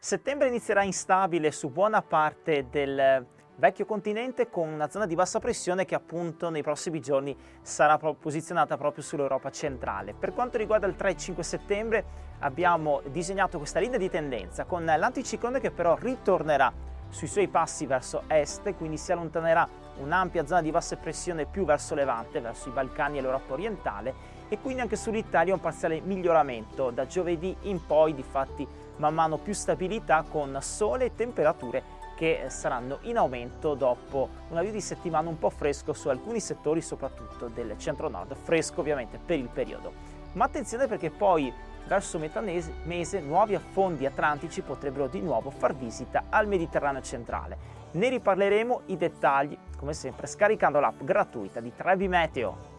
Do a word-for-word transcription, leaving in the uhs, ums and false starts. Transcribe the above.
Settembre inizierà instabile su buona parte del vecchio continente con una zona di bassa pressione che appunto nei prossimi giorni sarà posizionata proprio sull'Europa centrale. Per quanto riguarda il tre e cinque settembre abbiamo disegnato questa linea di tendenza con l'anticiclone che però ritornerà sui suoi passi verso est, quindi si allontanerà un'ampia zona di bassa pressione più verso levante, verso i Balcani e l'Europa orientale, e quindi anche sull'Italia un parziale miglioramento da giovedì in poi, difatti man mano più stabilità con sole e temperature che saranno in aumento dopo un avvio di settimana un po' fresco su alcuni settori, soprattutto del centro-nord, fresco ovviamente per il periodo. Ma attenzione, perché poi verso metà mese nuovi affondi atlantici potrebbero di nuovo far visita al Mediterraneo centrale. Ne riparleremo i dettagli, come sempre, scaricando l'app gratuita di Trebi Meteo.